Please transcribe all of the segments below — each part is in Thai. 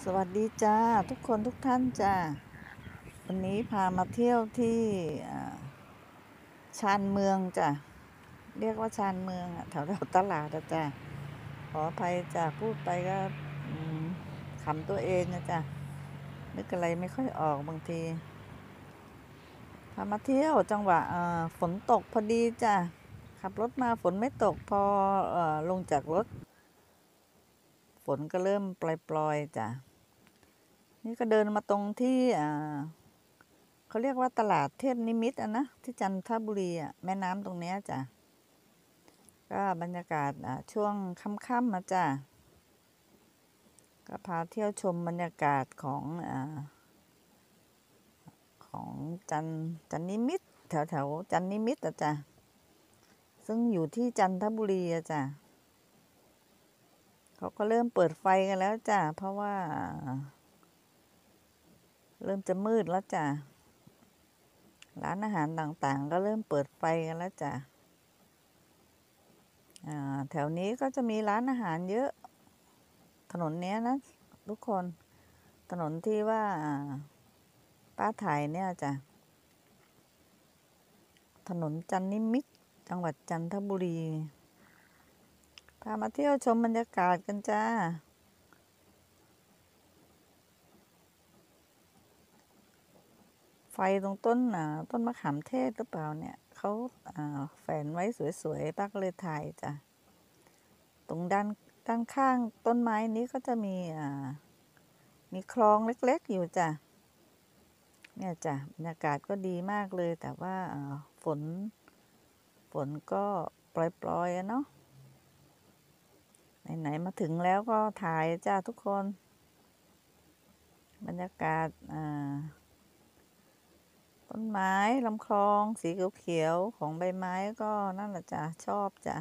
สวัสดีจ้าทุกคนทุกท่านจ้าวันนี้พามาเที่ยวที่อ่าชานเมืองจ้ะเรียกว่าชานเมืองแถวตลาดจ้ะขออภัยจ้ะพูดไปก็อืมขำตัวเองนะจ้ะนึกอะไรไม่ค่อยออกบางทีพามาเที่ยวจังหวะฝนตกพอดีจ้ะขับรถมาฝนไม่ตกพอลงจากรถฝนก็เริ่มปล่อยๆจ้ะนี่ก็เดินมาตรงที่เขาเรียกว่าตลาดเทพนิมิตรนะที่จันทบุรีแม่น้ำตรงเนี้ยจ้ะก็บรรยากาศช่วงค่ำๆมาจ้ะก็พาเที่ยวชมบรรยากาศของจันนิมิตรแถวจันนิมิตรจ้ะซึ่งอยู่ที่จันทบุรีจ้ะเขาก็เริ่มเปิดไฟกันแล้วจ้ะเพราะว่าเริ่มจะมืดแล้วจ้ะร้านอาหารต่างๆก็เริ่มเปิดไฟกันแล้วจ้ะแถวนี้ก็จะมีร้านอาหารเยอะถนนเนี้ยนะทุกคนถนนที่ว่าป้าถ่ายเนี่ยจ้ะถนนจันนิมิตรจังหวัดจันทบุรีพามาเที่ยวชมบรรยากาศกันจ้าไฟตรงต้นมะขามเทศหรือเปล่าเนี่ยเขาแฝนไว้สวยๆป้าก็เลยถ่ายจ้ะตรงด้านข้างต้นไม้นี้ก็จะมีคลองเล็กๆอยู่จ้ะเนี่ยจ้ะบรรยากาศก็ดีมากเลยแต่ว่าฝนฝนก็ปล่อยๆเนาะไหนๆมาถึงแล้วก็ถ่ายจ้าทุกคนบรรยากาศต้นไม้ลำคลองสีเขียวๆของใบไม้ก็นั่นแหละจ้ะชอบจ้ะ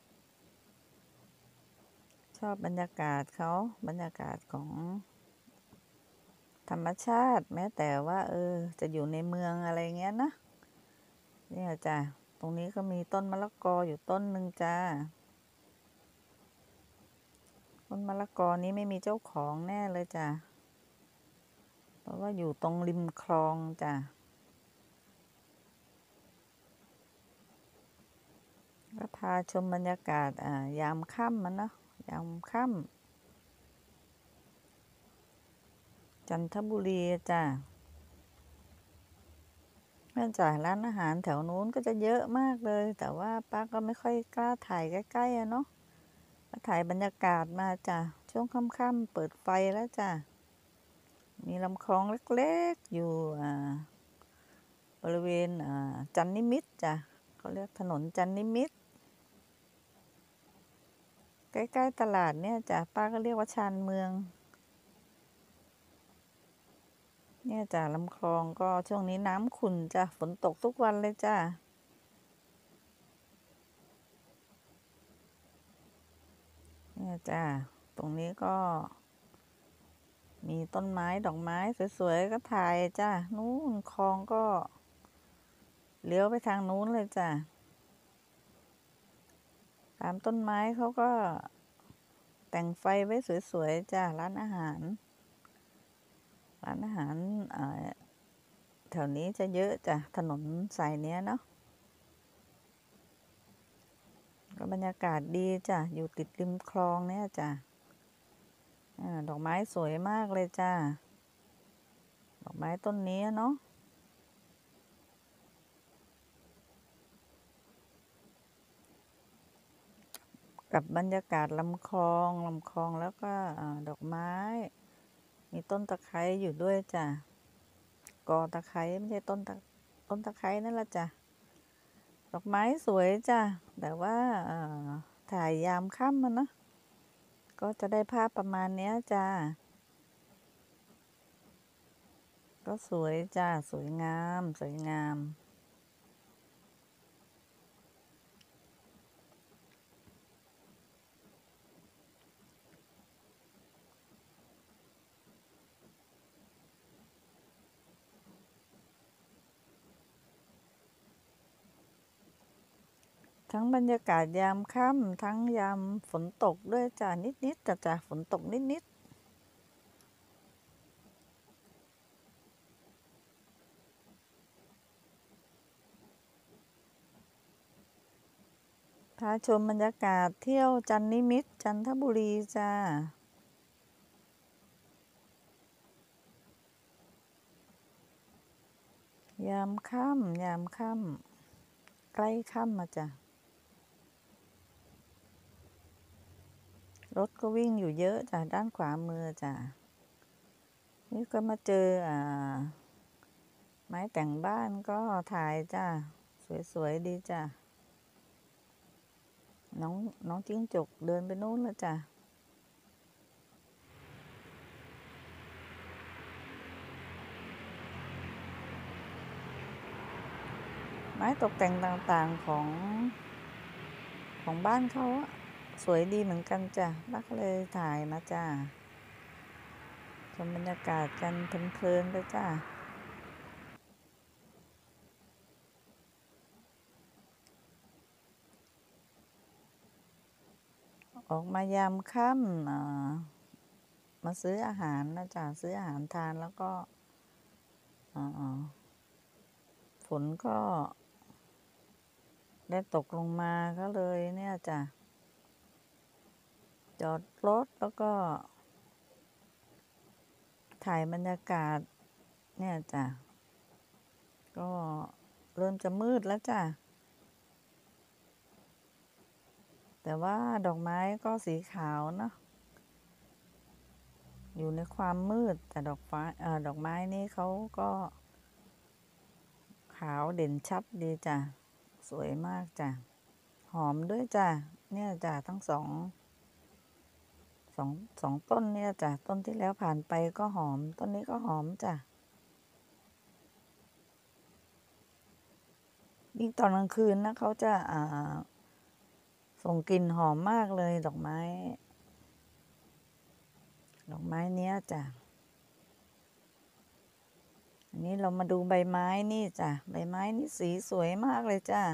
ชอบบรรยากาศเขาบรรยากาศของธรรมชาติแม้แต่ว่าจะอยู่ในเมืองอะไรเงี้ยนะเนี่ยจ้ะตรงนี้ก็มีต้นมะละกออยู่ต้นหนึ่งจ้าต้นมะละกอนี้ไม่มีเจ้าของแน่เลยจ้ะเพราะว่าอยู่ตรงริมคลองจ้ะก็พาชมบรรยากาศยามค่ำมันเนาะยามค่ำจันทบุรีจ้ะเนื่องจากร้านอาหารแถวนู้นก็จะเยอะมากเลยแต่ว่าป้าก็ไม่ค่อยกล้าถ่ายใกล้ๆเนาะก็ถ่ายบรรยากาศมาจ้ะช่วงค่ำๆเปิดไฟแล้วจ้ะมีลำคลองเล็กๆอยู่บริเวณจันนิมิตรจ้ะเขาเรียกถนนจันนิมิตรใกล้ๆตลาดเนี่ยจ้ะป้าก็เรียกว่าชานเมืองเนี่ยจ้ะลำคลองก็ช่วงนี้น้ำขุ่นจ้ะฝนตกทุกวันเลยจ้ะเนี่ยจ้ะตรงนี้ก็มีต้นไม้ดอกไม้สวยๆก็ถ่ายจ้ะนู้นคลองก็เลี้ยวไปทางนู้นเลยจ้ะตามต้นไม้เขาก็แต่งไฟไว้สวยๆจ้ะร้านอาหารแถวนี้จะเยอะจ้ะถนนสายเนี้ยเนาะก็บรรยากาศดีจ้ะอยู่ติดริมคลองเนี่ยจ้ะดอกไม้สวยมากเลยจ้ะดอกไม้ต้นนี้เนาะกับบรรยากาศลำคลองแล้วก็ดอกไม้มีต้นตะไคร้อยู่ด้วยจ้ะกอตะไคร้ไม่ใช่ต้นตะไคร้นั่นแหละจ้ะดอกไม้สวยจ้ะแต่ว่าถ่ายยามค่ำมันเนาะก็จะได้ภาพประมาณเนี้ยจ้าก็สวยจ้าสวยงามสวยงามทั้งบรรยากาศยามค่ำทั้งยามฝนตกด้วยจ้านิดๆจ้ะฝนตกนิดพาชมบรรยากาศเที่ยวจันนิมิตรจันทบุรีจ้ายามค่ำใกล้ค่ำมาจ้ะรถก็วิ่งอยู่เยอะจ้ะด้านขวามือจ้ะนี่ก็มาเจอไม้แต่งบ้านก็ถ่ายจ้ะสวยๆดีจ้ะน้องจิ้งจกเดินไปนู้นแล้วจ้ะไม้ตกแต่งต่างๆของบ้านเขาสวยดีเหมือนกันจ้ะนักเลยถ่ายมาจ้ะชมบรรยากาศกันเพลินๆเลยจ้ะออกมายามค่ำมาซื้ออาหารนะจ๊ะซื้ออาหารทานแล้วก็ฝนก็ได้ตกลงมาก็เลยเนี่ยจ้ะจอดรถแล้วก็ถ่ายบรรยากาศเนี่ยจ้ะก็เริ่มจะมืดแล้วจ้ะแต่ว่าดอกไม้ก็สีขาวเนาะอยู่ในความมืดแต่ดอกไม้นี้เขาก็ขาวเด่นชัดดีจ้ะสวยมากจ้ะหอมด้วยจ้ะเนี่ยจ้ะทั้งสองต้นเนี่ยจ้ะต้นที่แล้วผ่านไปก็หอมต้นนี้ก็หอมจ้ะยิ่งตอนกลางคืนนะเขาจะส่งกลิ่นหอมมากเลยดอกไม้เนี้ยจ้ะอันนี้เรามาดูใบไม้นี่จ้ะใบไม้นี่สีสวยมากเลยจ้ะ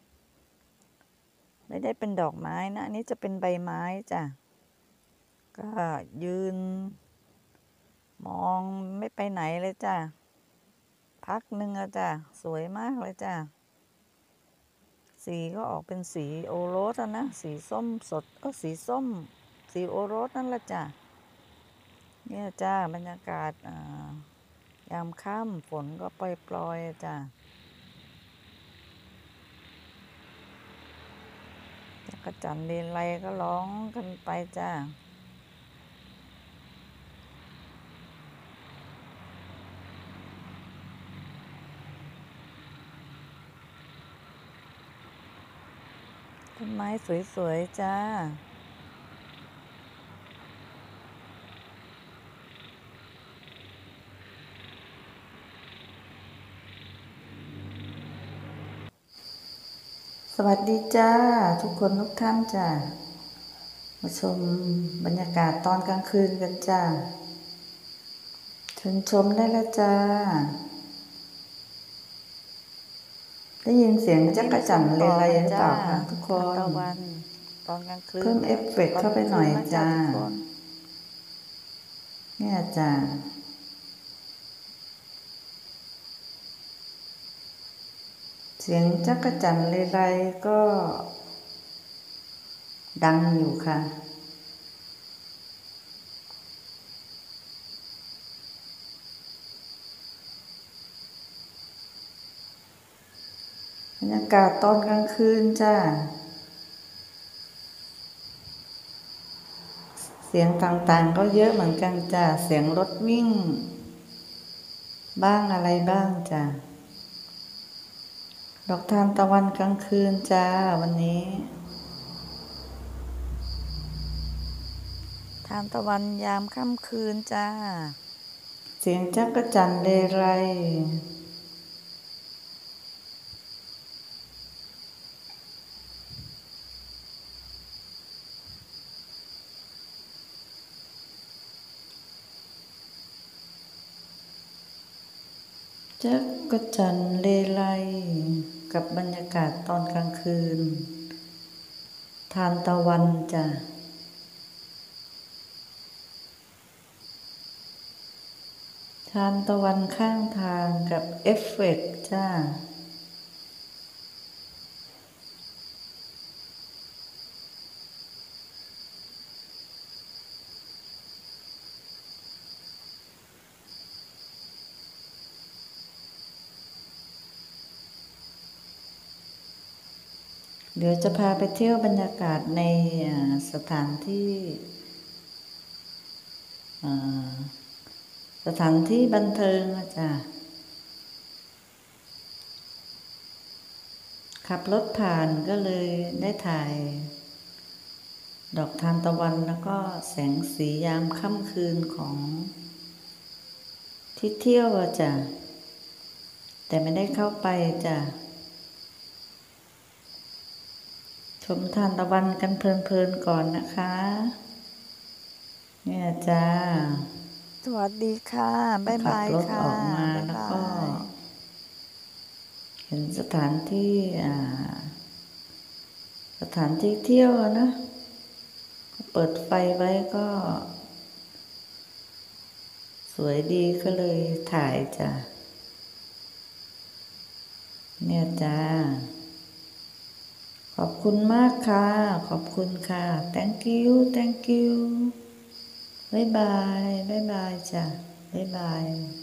ไม่ได้เป็นดอกไม้นะอันนี้จะเป็นใบไม้จ้ะก็ยืนมองไม่ไปไหนเลยจ้ะพักหนึ่งอะจ้ะสวยมากเลยจ้ะสีก็ออกเป็นสีโอรสนะสีส้มสดก็สีส้มสีโอรสนั่นแหละจ้ะเนี่ยจ้าบรรยากาศยามค่ำฝนก็ปล่อยๆจ้ะจักรจั่นเลไลก็ร้องกันไปจ้าต้นไม้สวยๆจ้าสวัสดีจ้าทุกคนทุกท่านจ้ามาชมบรรยากาศตอนกลางคืนกันจ้าเชิญชมได้แล้วจ้าได้ยินเสียงจักรจั่นเลไลหรือเปล่าคะทุกคนตะวันตอนกลางคืนเพิ่มเอฟเฟกต์เข้าไปหน่อยจ้าเนี่ยจ้าเสียงจักรจั่นเลไลก็ดังอยู่ค่ะบรรยากาศตอนกลางคืนจ้าเสียงต่างๆก็เยอะเหมือนกันจ้าเสียงรถวิ่งบ้างอะไรบ้างจ้าดอกทานตะวันกลางคืนจ้าวันนี้ทานตะวันยามค่ำคืนจ้าเสียงจักรจั่นเลไรจักรจั่นเลไรกับบรรยากาศตอนกลางคืนทานตะวันจ้ะทานตะวันข้างทางกับเอฟเฟกต์จ้าเดี๋ยวจะพาไปเที่ยวบรรยากาศในสถานที่บันเทิงนะจ๊ะขับรถผ่านก็เลยได้ถ่ายดอกทานตะวันแล้วก็แสงสียามค่ำคืนของที่เที่ยวอะจ้ะแต่ไม่ได้เข้าไปจ้ะชมทานตะวันกันเพลินๆก่อนนะคะเนี่ยจ้าสวัสดีค่ะบ๊ายบายค่ะขับรถออกมาแล้วก็เห็นสถานที่เที่ยวนะเปิดไฟไว้ก็สวยดีก็เลยถ่ายจ้ะเนี่ยจ้าขอบคุณมากค่ะขอบคุณค่ะ thank you บ๊ายบายจ้ะบ๊ายบาย